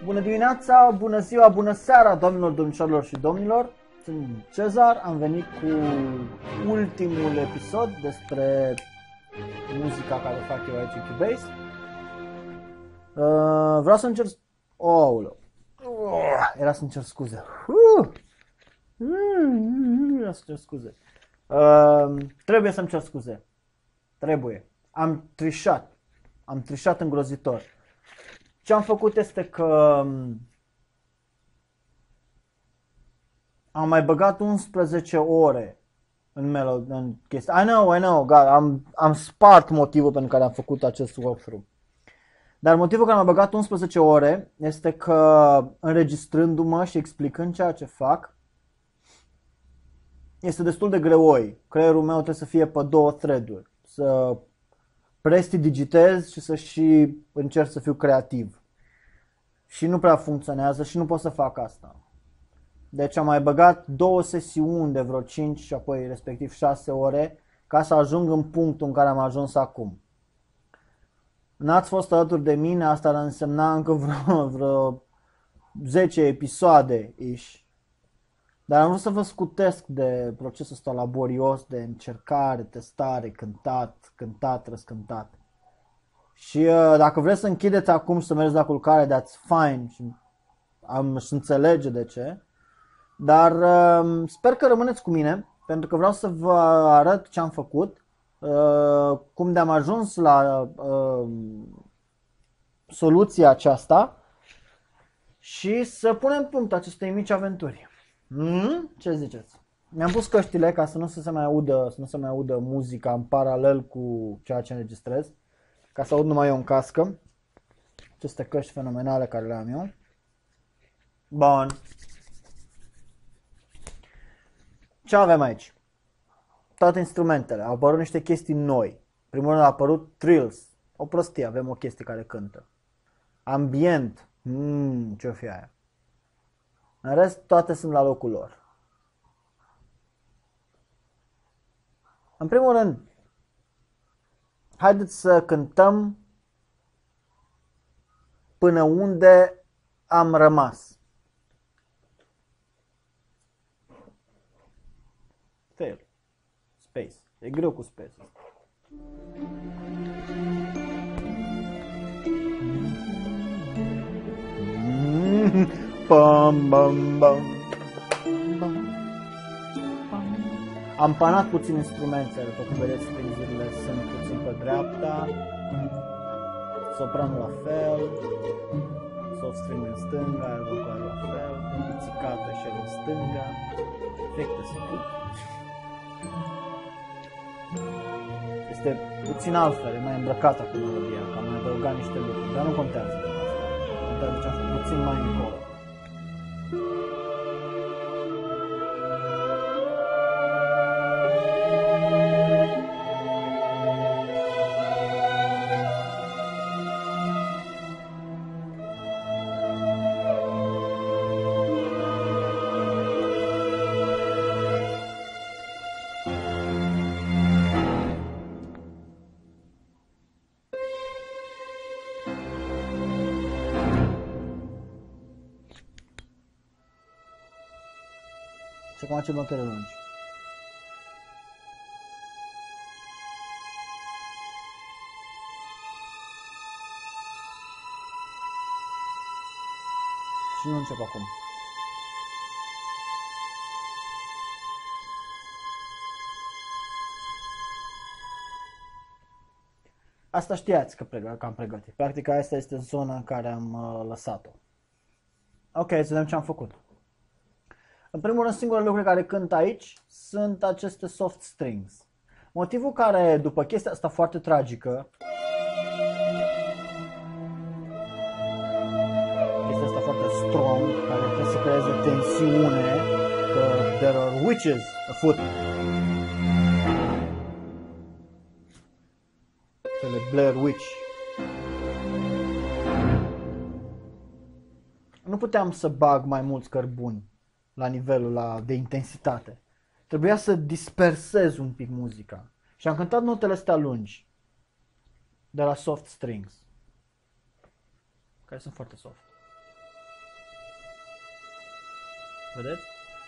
Bună dimineața, bună ziua, bună seara, doamnelor, domnișoarelor și domnilor. Sunt Cezar, am venit cu ultimul episod despre muzica care fac eu aici în Cubase. Vreau să încerc... Era să încerc scuze. Era să încerc scuze. Trebuie să-mi cer scuze. Trebuie. Am trișat îngrozitor. Ce am făcut este că am mai băgat 11 ore în chestia. I know, God, am spart motivul pentru care am făcut acest walkthrough. Dar motivul care am băgat 11 ore este că înregistrându-mă și explicând ceea ce fac, este destul de greoi. Creierul meu trebuie să fie pe două thread-uri. Să prestidigitez și să și încerc să fiu creativ. Și nu prea funcționează și nu pot să fac asta. Deci am mai băgat 2 sesiuni de vreo 5 și apoi respectiv 6 ore ca să ajung în punctul în care am ajuns acum. N-ați fost alături de mine, asta ar însemna încă vreo 10 episoade-ish. Dar am vrut să vă scutesc de procesul ăsta laborios de încercare, testare, cântat, răscântat. Și dacă vreți să închideți acum și să mergeți la culcare, that's fine și și înțelege de ce. Dar sper că rămâneți cu mine, pentru că vreau să vă arăt ce am făcut, cum de-am ajuns la soluția aceasta și să punem punct acestei mici aventuri. Ce ziceți? Mi-am pus căștile ca să nu se mai audă muzica în paralel cu ceea ce înregistrez, ca să aud numai eu în cască. Aceste căști fenomenale care le am eu. Bun. Ce avem aici? Toate instrumentele. Au apărut niște chestii noi. Primul rând a apărut trills. O prostie, avem o chestie care cântă. Ambient. Ce-o fi aia? În rest, toate sunt la locul lor. În primul rând, haideți să cântăm până unde am rămas. Fail. Space. E greu cu space. Bam, bam, bam. Am panat puțin instrumentele, după cum vedeți, strings-urile sunt puțin pe dreapta, sopranul la fel, soft string în stânga, aer vocal la fel, pizzicato și el în stânga, efecte sunt. Este puțin altfel, e mai îmbrăcat acum melodia, că am mai adăugat niște lucruri, dar nu contează asta. Contează ce am făcut puțin mai încolo. Și acum ce blonchere lungi. Și nu încep acum. Asta știați că am pregătit. Practic asta este zona în care am lăsat-o. Ok, să vedem ce am făcut. În primul rând, singurele lucruri care cânt aici sunt aceste soft strings. Motivul care, după chestia asta foarte tragică, chestia asta foarte strong, care trebuie să creeze tensiune, că there are witches afoot. Fele Blair Witch. Nu puteam să bag mai mulți cărbuni la nivelul de intensitate. Trebuia să dispersez un pic muzica. Și am cântat notele astea lungi de la soft strings, care sunt foarte soft. Vedeți?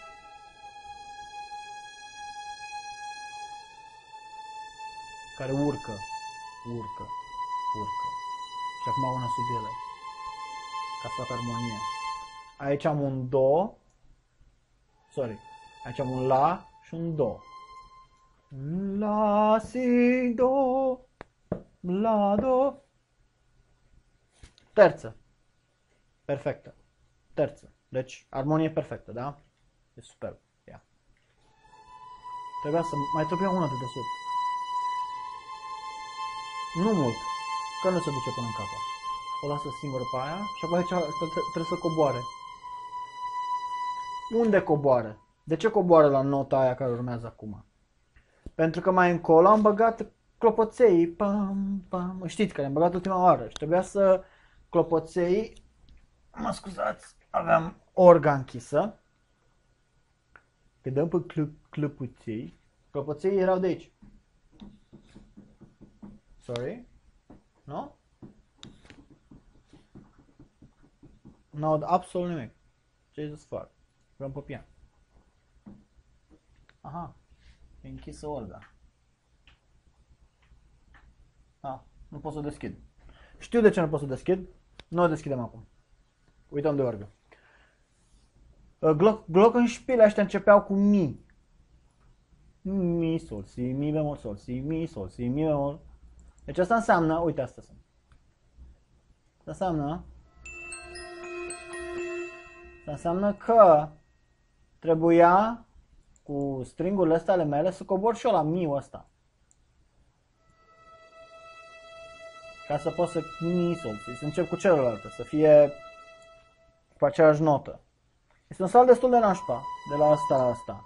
Care urcă. Și acum una sub ele. Ca să facă armonie. Aici am un do. Sorry. Aici am un la și un do. La, si, do. La, do. Terță. Perfectă. Terță. Deci, armonie perfectă, da? E superb. Ia. Mai trebuia una de desubt. Nu mult. Că nu se duce până în capăt. O lasă singură pe aia și apoi aici trebuie să coboare. Unde coboară? De ce coboară la nota aia care urmează acum? Pentru că mai încolo am băgat clopoței. Pam, pam. Știți că le-am băgat ultima oară și trebuia să clopoței. Mă scuzați, aveam orga închisă. Că dăm pe clopoței. Clopoței erau de aici. Sorry? Nu? Nu aud absolut nimic. Jesus fuck. Vreau pe pian. Aha. E închisă orga. Nu pot să o deschid. Știu de ce nu pot să o deschid. Nu o deschidem acum. Uităm de orgă. Glockenspiele ăștia începeau cu mi. Mi, sol, si, mi bemol, sol, si, mi, sol, si, mi bemol. Deci asta înseamnă, uite asta sunt. Asta înseamnă că trebuia cu stringurile astea ale mele să cobor și eu la mi-ul ăsta. Ca să pot să mi, sol, si, să încep cu celălalt, să fie cu aceeași notă. Este un salt destul de nașpa, de la asta la asta.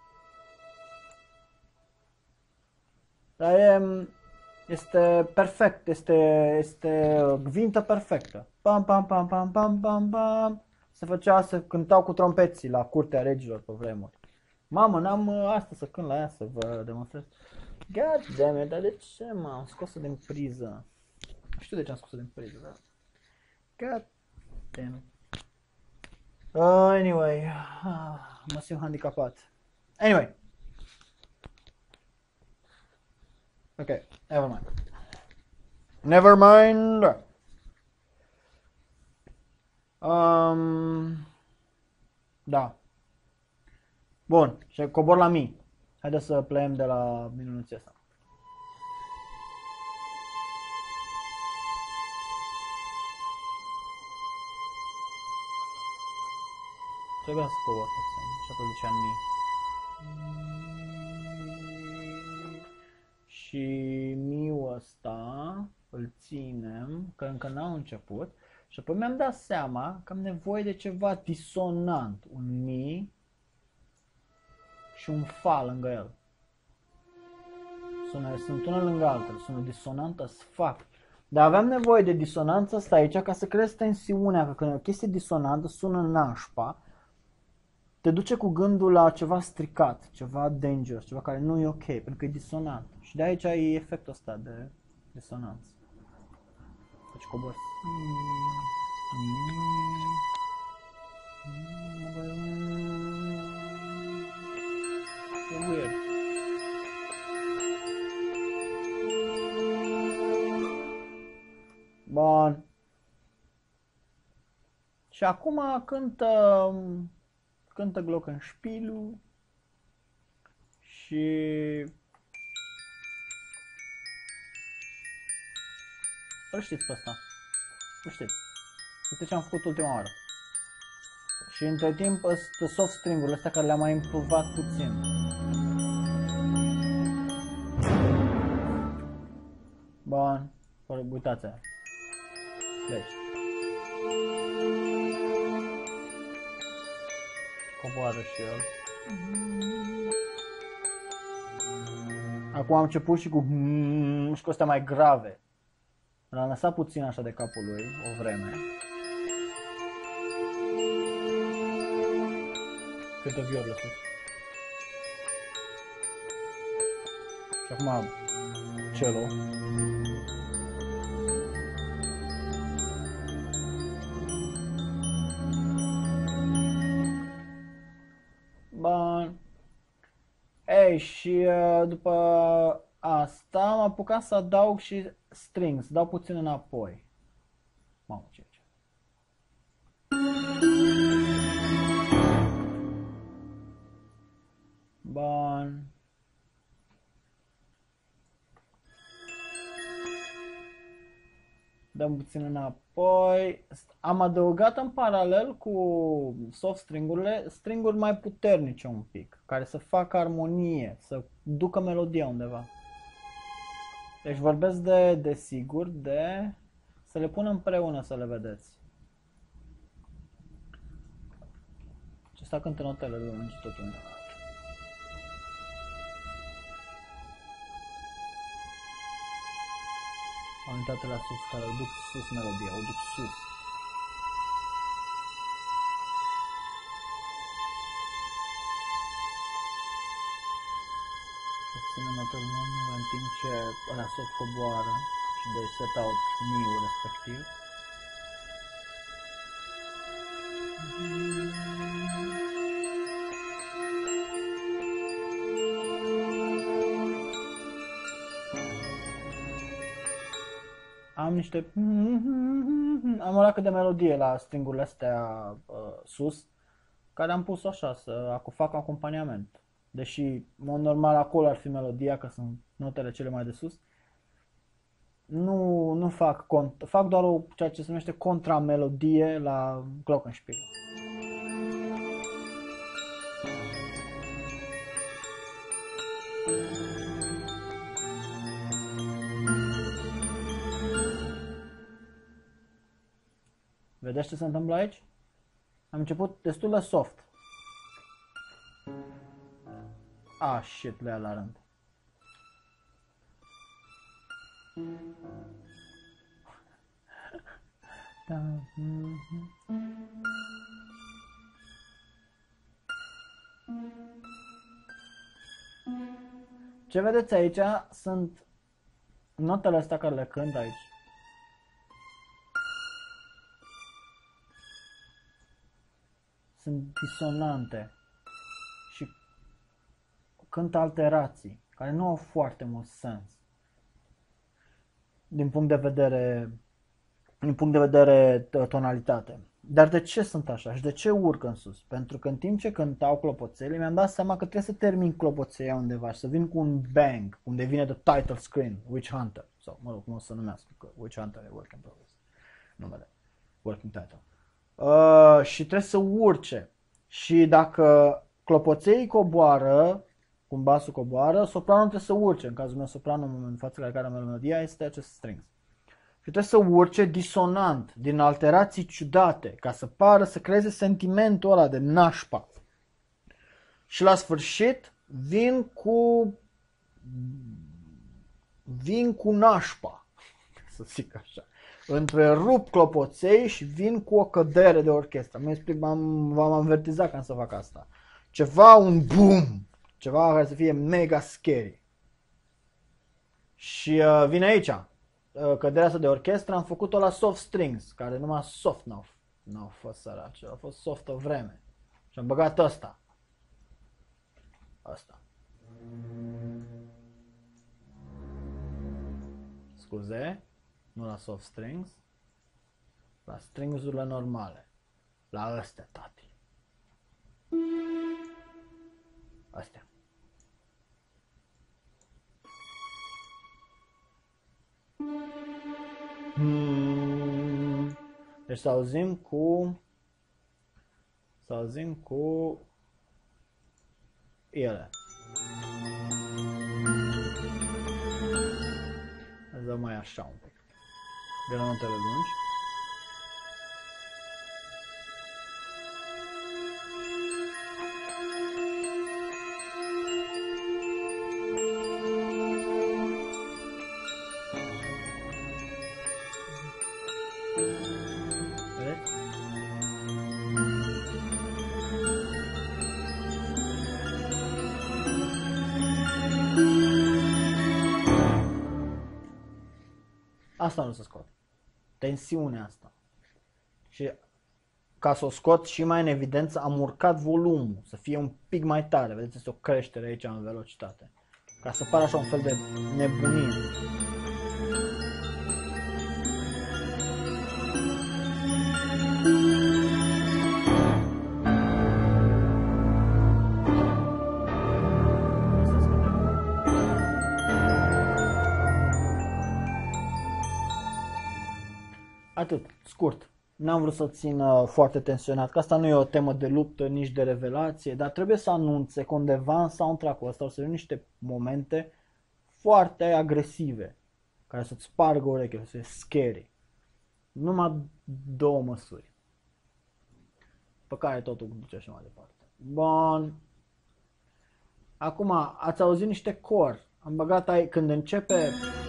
Dar este perfect, este gvintă perfectă. Pam, pam, pam, pam, pam, pam, pam. Se cântau cu trompeții la curtea regilor pe vremuri. Mamă, n-am asta să cânt la ea, să vă demonstrez. God damn it, dar de ce m-am scos-o din priză? Nu știu de ce am scos-o din priză, dar... God damn it. Anyway, mă simt handicapat. Anyway. Ok, never mind. Never mind. Da. Bun, și cobor la mi. Haideți să plecăm de la minuția asta. Trebuia să cobor puțin și apoi duceam mi. Și mi-ul ăsta îl ținem, că încă n-au început. Și apoi mi-am dat seama că am nevoie de ceva disonant. Un mi și un fa lângă el. Sunt una lângă altul, sună disonant as fuck. Dar aveam nevoie de disonanța asta aici ca să creezi tensiunea, că când o chestie disonantă sună nașpa, te duce cu gândul la ceva stricat, ceva dangerous, ceva care nu e ok, pentru că e disonant. Și de aici ai efectul ăsta de disonanță. Deci cobor. E weird. Bun. Și acum cântă glockenspielul și îl știți pe ăsta. Îl știți. Este ce am făcut ultima oară. Și între timp sunt soft string-urile astea care le-am mai improvat puțin. Bun. Uitați aia. Deci. Coboară și el. Acum am început și cu astea mai grave. L-am lăsat puțin așa de capul lui o vreme. Câte viori lăsat. Și acum cello. și după asta am apucat să adaug și strings, dau puțin înapoi. Mamă, ce. Bun. Dăm puțin înapoi. Am adăugat în paralel cu soft string-urile stringuri mai puternice un pic, care să facă armonie, să ducă melodia undeva. Deci vorbesc de sigur, să le pun împreună să le vedeți. Acesta cântă notele lungi tot undeva. Am uitat la sus, care o duc sus melodia, o duc sus. Ținem notele lungi în timp ce ăla sus coboară și de set out mi-ul respectiv. Am niște... Am o leacă de melodie la stringurile astea sus, care am pus așa, să fac acompaniament. Deși, în mod normal, acolo ar fi melodia, că sunt notele cele mai de sus. Nu fac fac doar ceea ce se numește contramelodie la glockenspiel. Vedeți ce se întâmplă aici? Am început destul de soft. Shit, le ia la rând. Ce vedeți aici sunt notele astea care le cânt aici. Sunt disonante și cântă alterații care nu au foarte mult sens din punct de vedere tonalitate. Dar de ce sunt așa și de ce urc în sus? Pentru că în timp ce cântau clopoțelii, mi-am dat seama că trebuie să termin clopoțeia undeva și să vin cu un bang, unde vine the title screen, Witch Hunter, sau mă rog, cum o să numească, că Witch Hunter e work in progress, numele, working title. Și trebuie să urce. Și dacă clopoței coboară, cum basul coboară, sopranul trebuie să urce. În cazul meu, sopranul în fața care melodia este acest strings. Și trebuie să urce disonant, din alterații ciudate, ca să pară, să creeze sentimentul ăla de nașpa. Și la sfârșit vin cu nașpa, să zic așa. Întrerup clopoței și vin cu o cădere de orchestră. Mă explic, v-am avertizat ca să fac asta. Un boom, ceva care să fie mega scary. Și vine aici. Căderea asta de orchestră am făcut-o la soft strings, care numai soft n-au fost săraci, au fost soft o vreme. Și am băgat ăsta. Scuze, nu la soft strings, la strings-urile normale. La astea, tati. Astea. Deci să auzim cu ele. Îți dăm mai așa un pic. De la notele lungi. Asta nu se scot. Tensiunea asta. Și ca să o scot și mai în evidență, am urcat volumul, să fie un pic mai tare. Vedeți, este o creștere aici în velocitate. Ca să pară așa un fel de nebunie. Atât, scurt. N-am vrut să țin foarte tensionat, că asta nu e o temă de luptă, nici de revelație, dar trebuie să anunțe că undeva în soundtrack-ul ăsta o să fie niște momente foarte agresive, care să-ți spargă urechile, să fie scary. Numai 2 măsuri, pe care totul duce și mai departe. Bun. Acum, ați auzit niște cor. Am băgat aici, când începe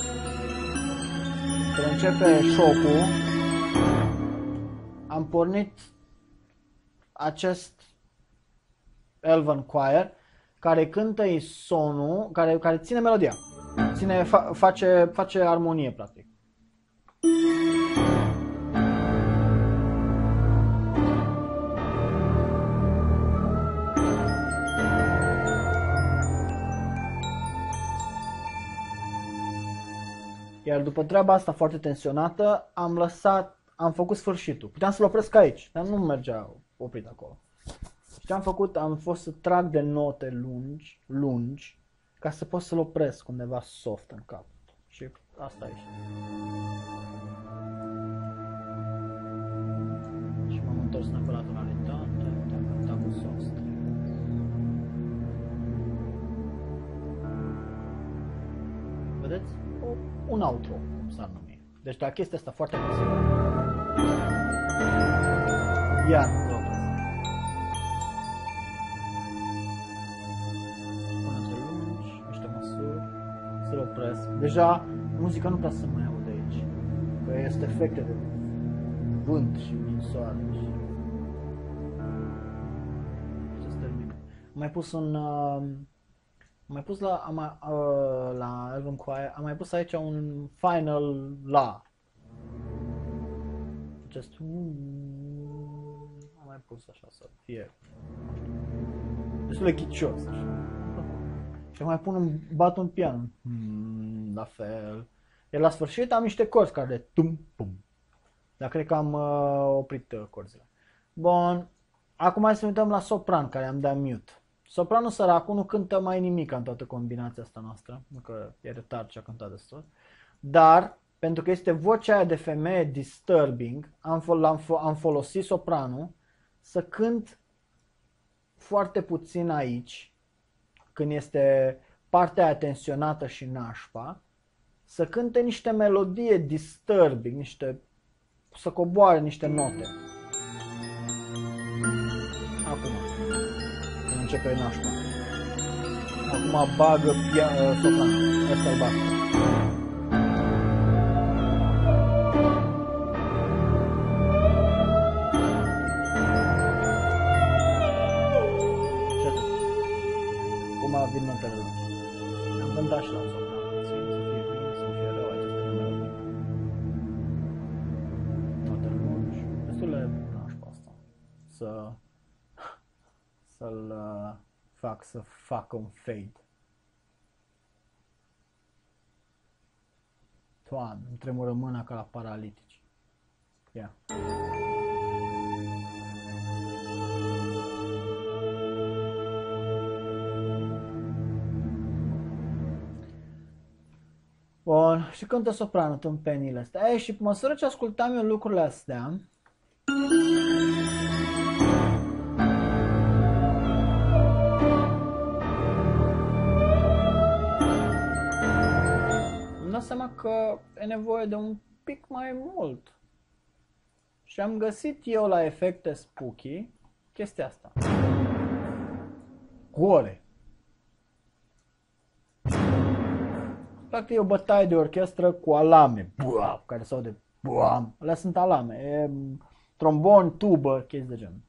show-ul, am pornit acest Elven Choir care cântă sonul, care ține melodia, face armonie practic. Iar după treaba asta foarte tensionată, am făcut sfârșitul. Puteam să-l opresc aici, dar nu mergea oprit acolo. Și ce am făcut? Am fost să trag de note lungi, ca să pot să-l opresc undeva soft în cap. Și asta e. Și m-am întors neapărat în realitate, am cântat cu soft. Vedeți? Un outro, cum s-ar numi. Deci la chestia asta foarte agresivă. Iar până între lungi, niște măsuri, să-l opresc. Deja muzica nu prea se mai aude aici, că este efecte de vânt și din soare. Și se termină. La Elven Choir, am mai pus aici un final la. Just am mai pus așa să fie destul de ghicios așa. Și mai bat un pian. La fel. Iar la sfârșit am niște corzi care tum pum. Dar cred că am oprit corzile. Bun. Acum hai să ne uităm la sopran, care am dat mute. Sopranul săracul nu cântă mai nimic în toată combinația asta noastră, nu că e retard și a cântat destul, dar pentru că este vocea aia de femeie disturbing, am folosit sopranul să cânt foarte puțin aici, când este partea aia tensionată și nașpa, să cânte niște melodie disturbing, să coboare niște note. Acum. Începe nașpa. Acum bagă sopran. Asta îl bagă. Și atât. Acum vin notele lungi. Am cântat și la sopran. Să fie bine, să fie rău aceste melodii. Notele lungi. Destule nașpa asta. Să-l fac să facă un fade. Doamne, îmi tremură mâna ca la paralitici. Ia. Bun, și cântă sopranul tâmpenile astea. Și pe măsură ce ascultam eu lucrurile astea, îmi dau seama că e nevoie de un pic mai mult. Și am găsit eu la efecte spooky chestia asta. Gore. Practic e o bătaie de orchestră cu alame, buam, care se aude buam. Alea sunt alame, e trombon, tubă, chestii de genul.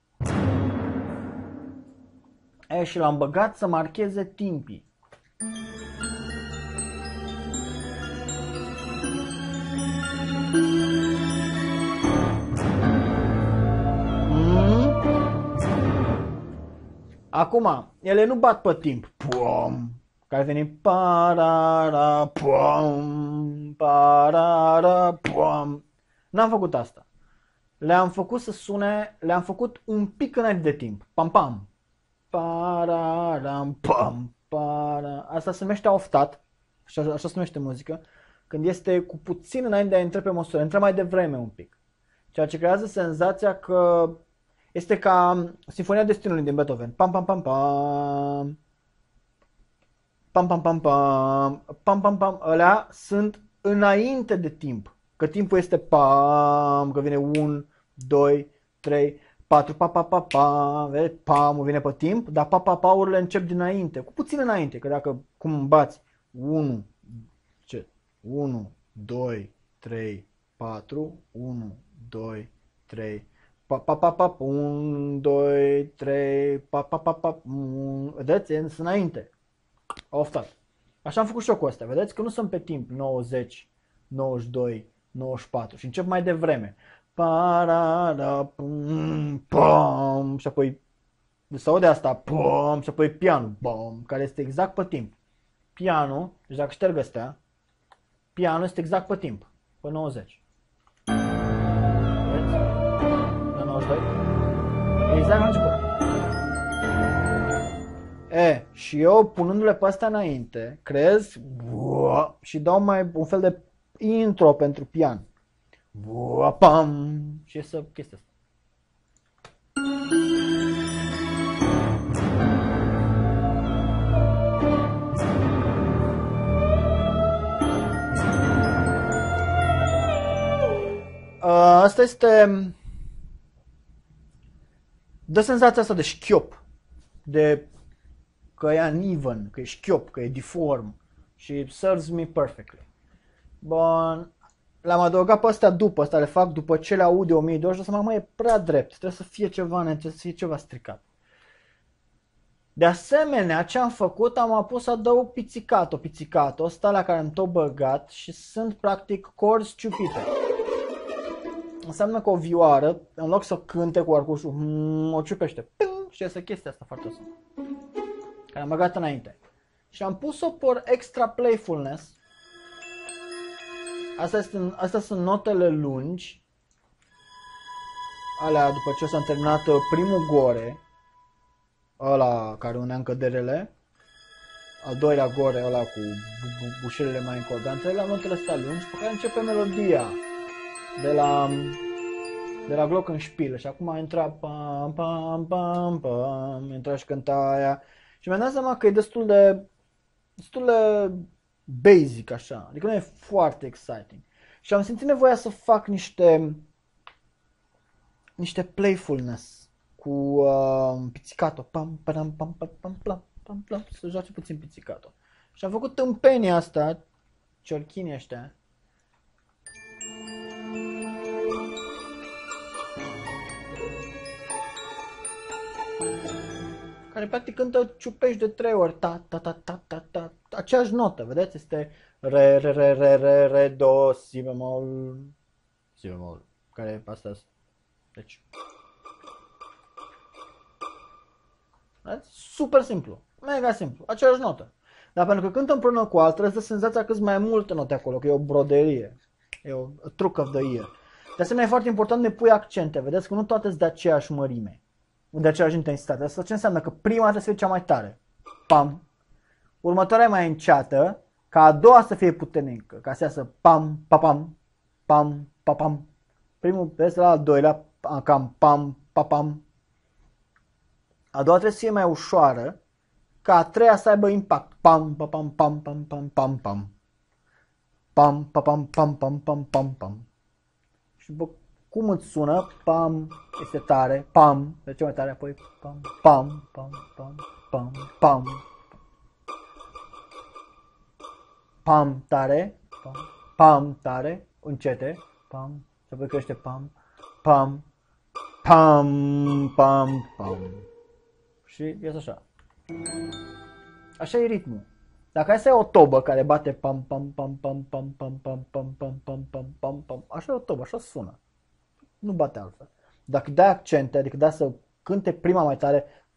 Și l-am băgat să marcheze timpii. Acum, ele nu bat pe timp. Pum, care vine parara, pum, parara, pum. N-am făcut asta. Le-am făcut să sune, le-am făcut un pic înainte de timp. Pam, pam. Pararam, pam, para. Asta se numește oftat. Așa se numește muzică. Când este cu puțin înainte de a intra pe măsură. Intră mai devreme un pic. Ceea ce creează senzația că este ca Sinfonia Destinului din Beethoven. Pam, pam, pam, pam. Pam, pam, pam, pam. Pam, pam, pam. Alea sunt înainte de timp. Că timpul este pam, că vine 1, 2, 3, 4, pa, pa, pa, pa, vezi? Pam, vine pe timp, dar pa, pa, paurile încep dinainte, cu puțin înainte, că dacă cum îmbați 1, 1, 2, 3, 4, 1, 2, 3, pa, pa, pa, pa, 1, 2, 3, pa, pa, pa, pa, vedeți? Sunt înainte. Oftat. Așa am făcut și eu cu astea, vedeți? Că nu sunt pe timp 90, 92, 94 și încep mai devreme. Parara, pum, pum, și apoi se aude asta, pum, și apoi pianul, bum, care este exact pe timp. Pianul, deci dacă șterg astea, pianul este exact pe timp, pe 90. Vedeți? La 92. Exact la început. Și eu punându-le pe astea înainte, creez și dau mai un fel de intro pentru pian. Pam! Și iese chestia asta. Asta este... dă senzația asta de șchiop, de că e uneven, că e șchiop, că e deform și serves me perfectly. Bun, le-am adăugat pe astea după, astea le fac după ce le aud de 1000 de ori și să mă e prea drept, trebuie să fie ceva, trebuie să fie ceva stricat. De asemenea, ce am făcut, am pus să adaug pizzicato, ăsta la care am tot băgat și sunt practic chords ciupite. Înseamnă că o vioară, în loc să cânte cu arcușul, o ciupește. Și este chestia asta foarte simplă. Care am băgat înainte. Și am pus-o por extra playfulness. Astea sunt notele lungi. Alea după ce s-a terminat primul gore. Ăla care unea încăderele. Al doilea gore, ăla cu bușelele mai încordante. La notele astea lungi, pe care începe melodia. De la Glockenspiel. Și acum intra pam, pam, pam, pam. Intra și cânta aia. Și mi-am dat seama că e destul de basic așa, adică nu e foarte exciting. Și am simțit nevoia să fac niște playfulness cu pizzicato, pam pam pam pam pam pam pam pam, să joace puțin pizzicato. Și am făcut tâmpenia asta, ciorchinii ăștia. Care practic cântă ciupești de 3 ori, ta, ta, ta, ta, ta, ta, aceeași notă, vedeți? Este re, re, re, re, re, re, do, si bemol, care e asta. Deci, vedeți? Super simplu, mega simplu, aceeași notă. Dar pentru că cântă împreună cu altă, îți dă senzația că sunt mai multe note acolo, că e o broderie, e o truc of the year. De asemenea, e foarte important de pui accente, vedeți că nu toate sunt de aceeași mărime. De aceeași intensitate. Asta ce înseamnă? Că prima trebuie să fie cea mai tare. Pam. Următoarea e mai înceată. Ca a doua să fie puternică. Ca să iasă pam, papam, pam, papam. Primul este la al doilea. Cam pam, papam. A doua trebuie să fie mai ușoară. Ca a treia să aibă impact. Pam, papam, pam, pam, pam, pam, pam. Pam, papam, pam, pam, pam, pam, pam. Și după cum îți sună, pam, este tare, pam, de ce mai tare, apoi pam, pam, pam, pam, pam, pam, pam, tare, pam, tare, încete, pam, și apoi crește pam, pam, pam, pam, pam. Și iese așa. Așa e ritmul. Dacă ai să ai o tobă care bate pam, pam, pam, pam, pam, pam, pam, pam, pam, pam, pam, pam, pam, așa e o tobă, așa sună. Nu bate altfel. Dacă dai accente, adică dai să cânte prima mai tare,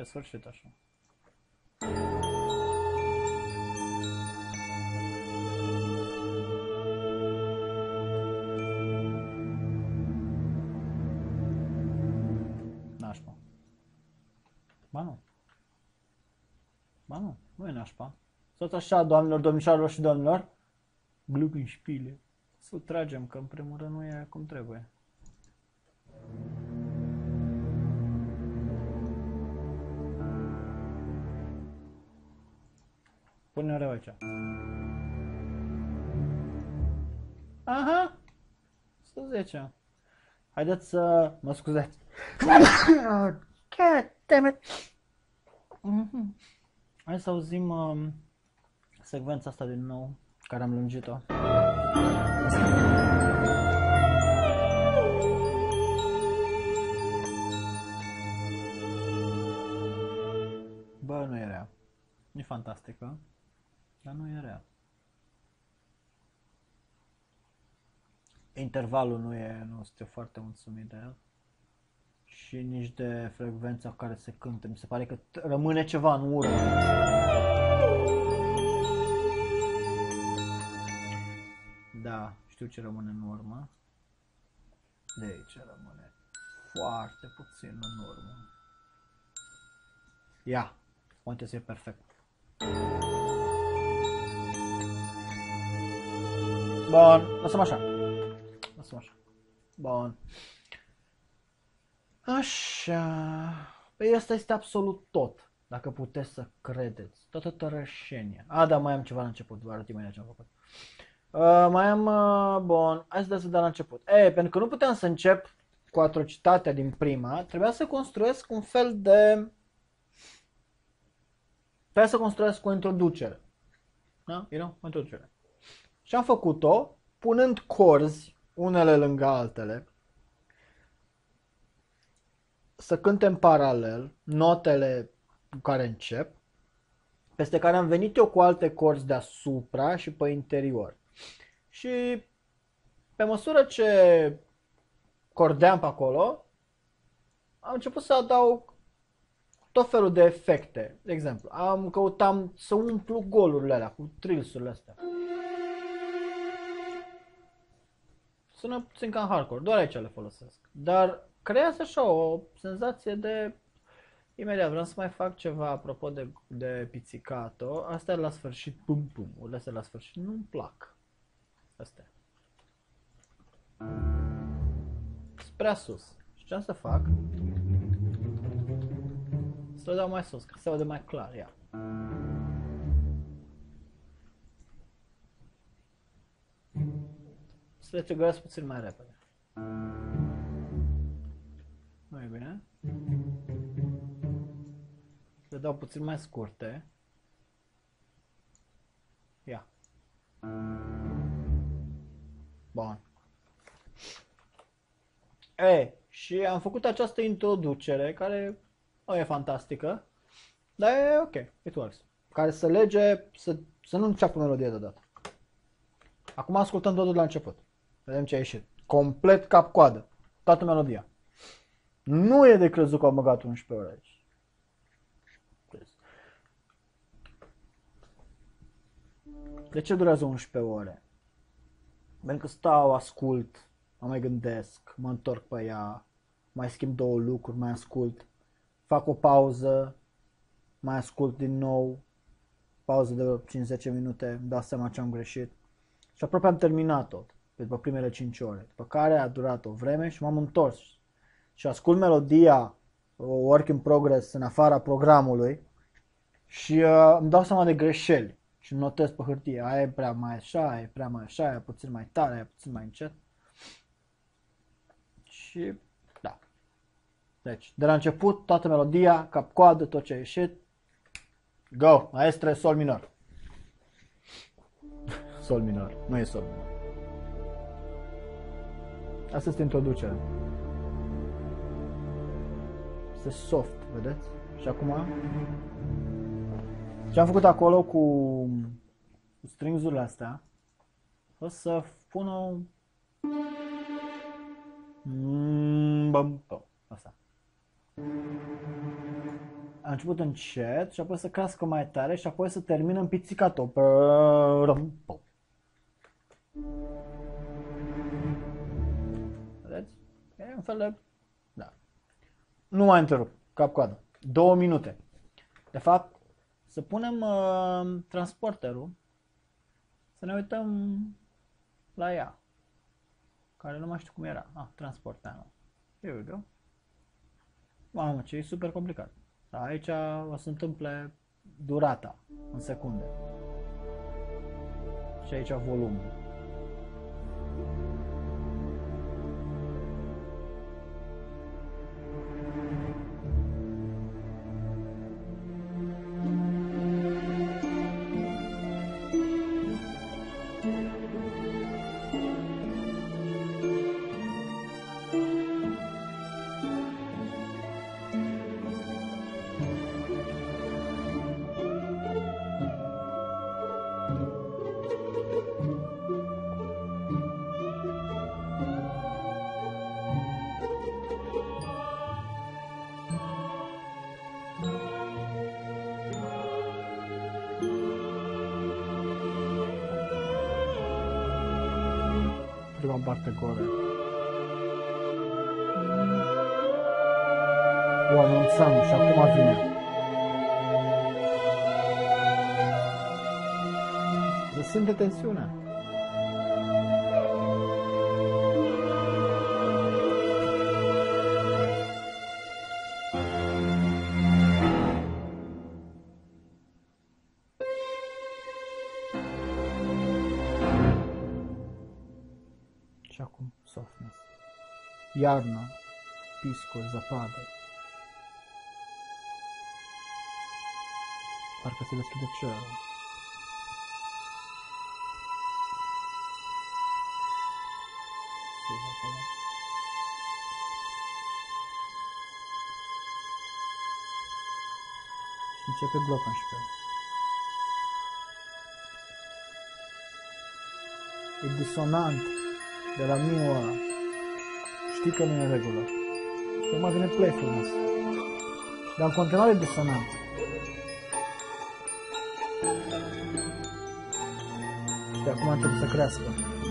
Pe sfârșit așa. Nașpa. Ba nu. Ba nu, nu e nașpa. Tot așa, doamnelor, domnișoarelor și domnilor. Glug în șpile. Să-l tragem, că în primul rând nu e cum trebuie. Pune-o rău aici. Aha! 110. Haideți să... Mă scuzați. God damn it. Hai să auzim secvența asta din nou, care am lungit-o. Bă, nu e rea. E fantastică, dar nu e rea. Intervalul nu sunt foarte mulțumit de el. Și nici de frecvența cu care se cântă. Mi se pare că rămâne ceva în urmă. Da, știu ce rămâne în urmă. De aici rămâne foarte puțin în urmă. Ia, poate să e perfect. Bun, lăsăm așa. Lăsăm așa. Bun. Așa. Păi asta este absolut tot. Dacă puteți să credeți. Toată tărășenia. A, da, mai am ceva la început. Vă arăt imediat ce am făcut. Mai am... bun. Hai să dăm la început. Pentru că nu puteam să încep cu atrocitatea din prima, trebuia să construiesc un fel de... Trebuia să construiesc o introducere. Da? O introducere. Și am făcut-o punând corzi unele lângă altele, să cânte în paralel notele cu care încep, peste care am venit eu cu alte corzi deasupra și pe interior. Și pe măsură ce cordeam pe acolo, am început să adaug tot felul de efecte. De exemplu, căutam să umplu golurile alea cu trills-urile astea. Sună puțin ca în hardcore, doar aici le folosesc. Dar creează așa o senzație de... Imediat vreau să mai fac ceva apropo de pizzicato. Astea la sfârșit, pum pum, urile astea la sfârșit nu-mi plac. Astea. Spre sus. Și ce am să fac? Să le dau mai sus, că se aude mai clar, ia. Să le triggerez puțin mai repede. Nu e bine. Le dau puțin mai scurte. Ia. Bun. Și am făcut această introducere care nu e fantastică, dar e ok, it works. Care să lege, să nu înceapă melodie deodată. Acum ascultăm totul de la început. Vedem ce a ieșit. Complet cap-coadă. Toată melodia. Nu e de crezut că am băgat 11 ore aici. De ce durează 11 ore? Pentru că stau, ascult, mă mai gândesc, mă întorc pe ea, mai schimb două lucruri, mai ascult, fac o pauză, mai ascult din nou, pauză de 5-10 minute, îmi dau seama ce am greșit și aproape am terminat-o după primele 5 ore, după care a durat o vreme și m-am întors și ascult melodia, work in progress în afara programului și îmi dau seama de greșeli. Și notez pe hârtie, aia e prea mai așa, aia e prea mai așa, aia e puțin mai tare, aia e puțin mai încet. Și da. Deci, de la început, toată melodia, cap-coadă, tot ce a ieșit. Go! Maestre, sol minor. Sol minor, nu e sol minor. Asta este introducerea. Este soft, vedeți? Și acum... Ce am făcut acolo cu strings-urile astea, o să pun o... Asta. a început încet și apoi să crească mai tare și apoi să termină în pizzicato. Vedeți? E un fel de... Da. Nu mai întrerup. Cap-coadă. 2 minute. De fapt, să punem transporterul, să ne uităm la ea, care nu mai știu cum era. Transporterul. Here we go. Mamă, ce e super complicat. Dar aici o să întâmple durata în secunde. Și aici volumul. Prima parte gore. O anunțăm și acum vine. Simte tensiunea. Și acum softness. Iarna, piscuri, zăpadă. Parcă se deschide cerul. Și începe Glockenspiel. E disonant de la miul ăla. Știi că nu e în regulă. Și acum vine playfulness. Dar în continuare e disonant. Și acum începe să crească.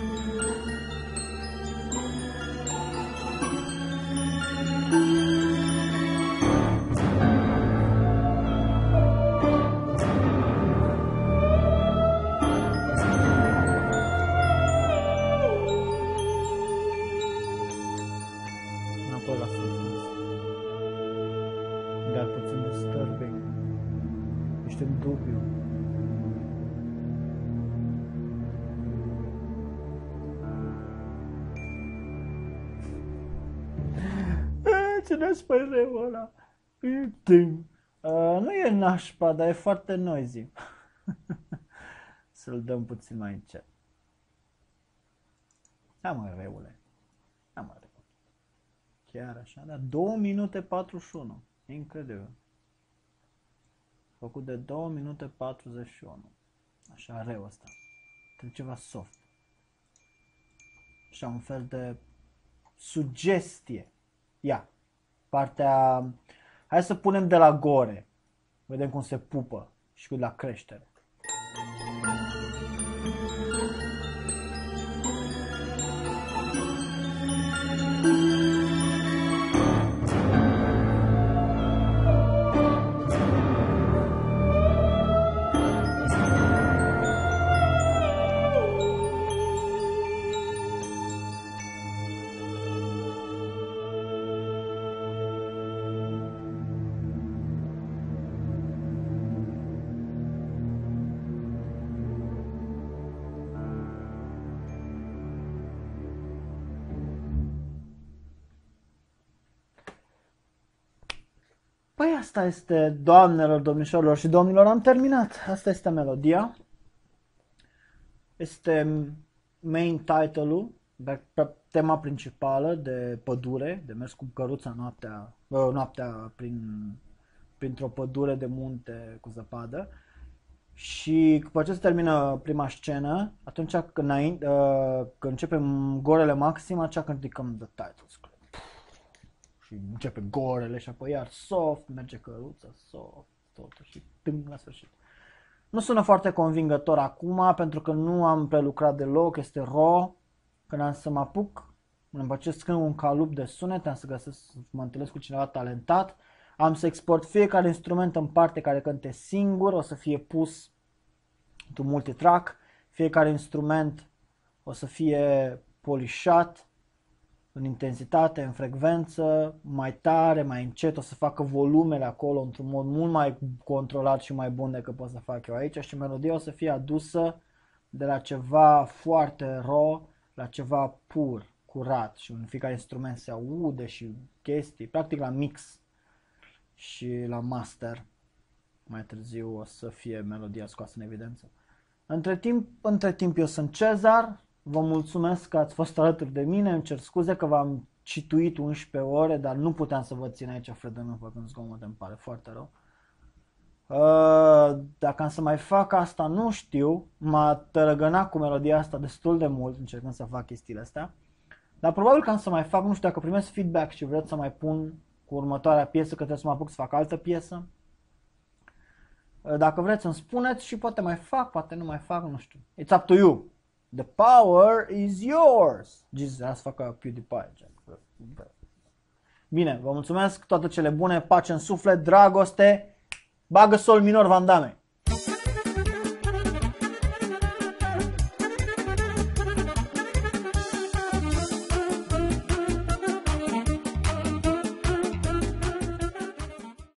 Dar puțin disturbing. Ești în dubiu. Ce nașpa e rău ăla? Nu e nașpa, dar e foarte noisy. Să-l dăm puțin mai încet. Da, mă, reule. Da, mă, reule. Chiar așa, da? 2 minute 41. Incredibil. Făcut de 2 minute 41. Așa, rău ăsta. Trebuie ceva soft. Așa, un fel de sugestie. Ia. Partea... Hai să punem de la gore. Vedem cum se pupă și cu la creștere. Păi asta este, doamnelor, domnișorilor și domnilor, am terminat. Asta este melodia. Este main title-ul, tema principală de pădure, de mers cu căruța noaptea printr-o pădure de munte cu zăpadă. Și după ce se termină prima scenă, atunci când începem gorele maxim, atunci când ridicăm the title screen. și începe gorele și apoi iar soft, merge căruța, soft, totul și tâng la sfârșit. Nu sună foarte convingător acum pentru că nu am prelucrat deloc, este raw. Când am să mă apuc, îmi băcesc un calup de sunete, am să găsesc, mă întâlnesc cu cineva talentat, am să export fiecare instrument în parte care cânte singur, o să fie pus într-un multitrack, fiecare instrument o să fie polișat în intensitate, în frecvență, mai tare, mai încet, o să facă volumele acolo într-un mod mult mai controlat și mai bun decât pot să fac eu aici și melodia o să fie adusă de la ceva foarte raw la ceva pur, curat și în fiecare instrument se aude și chestii, practic la mix și la master. Mai târziu o să fie melodia scoasă în evidență. Între timp eu sunt Cezar, vă mulțumesc că ați fost alături de mine, îmi cer scuze că v-am cituit 11 ore, dar nu puteam să vă țin aici fredă meu făcând zgomot, îmi pare foarte rău. Dacă am să mai fac asta, nu știu, m-a tărăgănat cu melodia asta destul de mult încercând să fac chestiile astea, dar probabil că am să mai fac, nu știu, dacă primesc feedback și vreți să mai pun cu următoarea piesă, că trebuie să mă apuc să fac altă piesă. Dacă vreți îmi spuneți și poate mai fac, poate nu mai fac, nu știu. It's up to you. The power is yours. Jesus, asta fac ca PewDiePie. Bine, vă mulțumesc, toate cele bune, pace în suflet, dragoste, bagă sol minor Van Damme.